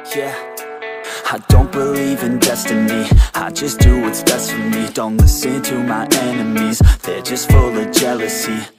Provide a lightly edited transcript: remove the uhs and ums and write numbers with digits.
Yeah, I don't believe in destiny, I just do what's best for me. Don't listen to my enemies, they're just full of jealousy.